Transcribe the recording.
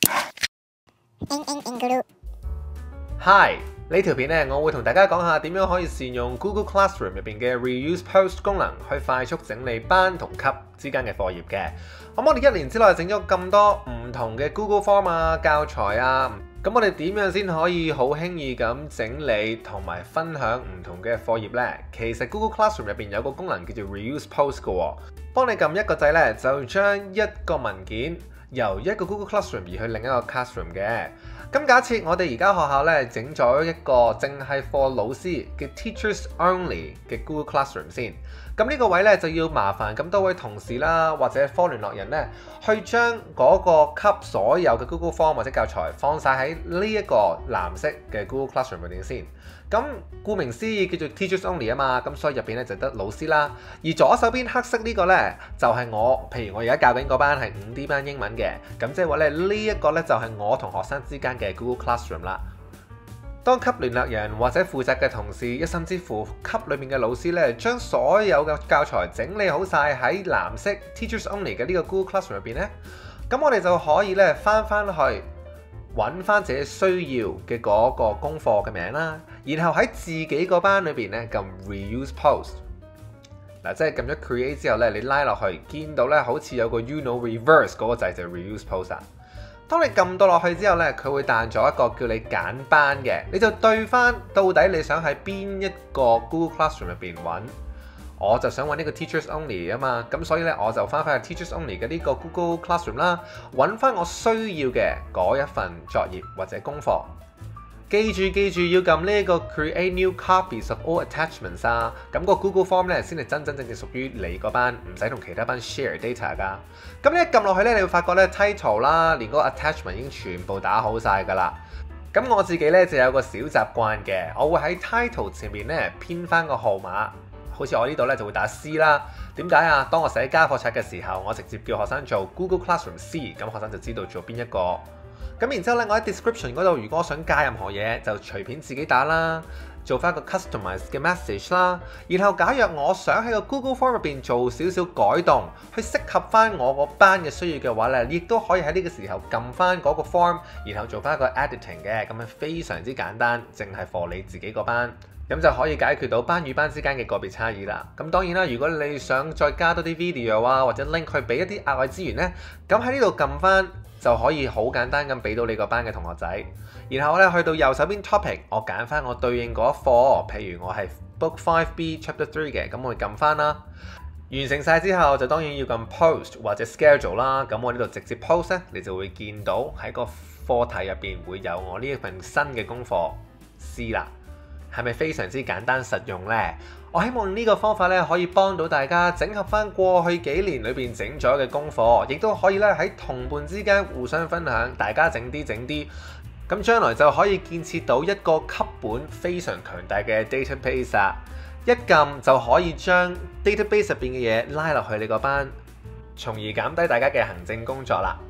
Hi， 呢條片咧，我會同大家講下點樣可以善用 Google Classroom 入邊嘅 Reuse Post 功能，去快速整理班同級之間嘅課頁嘅。咁我哋1年之內整咗咁多唔同嘅 Google Form 啊、教材啊，咁我哋點樣先可以好輕易咁整理同埋分享唔同嘅課頁呢？其實 Google Classroom 入邊有個功能叫做 Reuse Post 嘅喎，幫你撳一個掣咧，就將一個文件由一個 Google Classroom 移去另一個 Classroom 嘅。咁假設我哋而家學校咧整咗一個淨係 for 老師嘅 Teachers Only 嘅 Google Classroom 先，咁呢個位咧就要麻煩咁多位同事啦，或者科聯絡人咧，去將嗰個級所有嘅 Google Form 或者教材放晒喺呢一個藍色嘅 Google Classroom 入邊先。咁顧名思義叫做 Teachers Only 啊嘛，咁所以入邊咧就得老師啦。而左手邊黑色呢個咧就係我，譬如我而家教緊嗰班係5D 班英文嘅，咁即係話咧呢一個咧就係我同學生之間嘅 Google Classroom 啦。當級聯絡人或者負責嘅同事，甚至乎級裏面嘅老師咧，將所有嘅教材整理好晒喺藍色 Teachers Only 嘅呢個 Google Classroom 入邊咧，咁我哋就可以咧翻去揾翻自己需要嘅嗰個功課嘅名啦，然後喺自己個班裏邊咧撳 Reuse Post。嗱，即係撳咗 Create 之後咧，你拉落去見到咧好似有個 Reverse 嗰個掣就係 Reuse Post 啊。當你撳到落去之後咧，佢會彈咗一個叫你揀班嘅，你就對翻到底你想喺邊一個 Google Classroom 入邊揾。我就想揾呢個 Teachers Only 啊嘛，咁所以咧我就翻去 Teachers Only 嘅呢個 Google Classroom 啦，揾翻我需要嘅嗰一份作業或者功課。記住要撳呢個 Create New Copies of All Attachments 啊，咁個 Google Form 咧先係真正屬於你嗰班，唔使同其他班 share data 噶。咁你一撳落去咧，你會發覺咧 title 啦，連嗰個 attachment 已經全部打好晒噶啦。咁我自己咧就有個小習慣嘅，我會喺 title 前面咧編翻個號碼。好似我呢度咧就會打 C 啦。點解啊？當我寫家課冊嘅時候，我直接叫學生做 Google Classroom C， 咁學生就知道做邊一個。咁然之後咧，我喺 description 嗰度，如果想加任何嘢，就隨便自己打啦，做翻個 customize 嘅 message 啦。然後假若我想喺個 Google Form 入邊做少少改動，去適合翻我個班嘅需要嘅話咧，亦都可以喺呢個時候撳翻嗰個 form， 然後做翻一個 editing 嘅，咁樣非常之簡單，淨係 for 你自己個班。咁就可以解決到班與班之間嘅個別差異啦。咁當然啦，如果你想再加多啲 video 啊，或者 link 去俾一啲額外資源呢，咁喺呢度撳翻就可以好簡單咁俾到你個班嘅同學仔。然後咧去到右手邊 topic， 我揀翻我對應嗰一課，譬如我係 Book 5B Chapter 3嘅，咁我會撳翻啦。完成晒之後就當然要撳 post 或者 schedule 啦。咁我呢度直接 post 咧，你就會見到喺個課題入邊會有我呢一份新嘅功課 C 啦。係咪非常之簡單實用呢？我希望呢個方法咧可以幫到大家整合翻過去幾年裏邊整咗嘅功課，亦都可以咧喺同伴之間互相分享，大家整啲，咁將來就可以建設到一個級本非常強大嘅 database 啊！一撳就可以將 database 入邊嘅嘢拉落去你個班，從而減低大家嘅行政工作啦。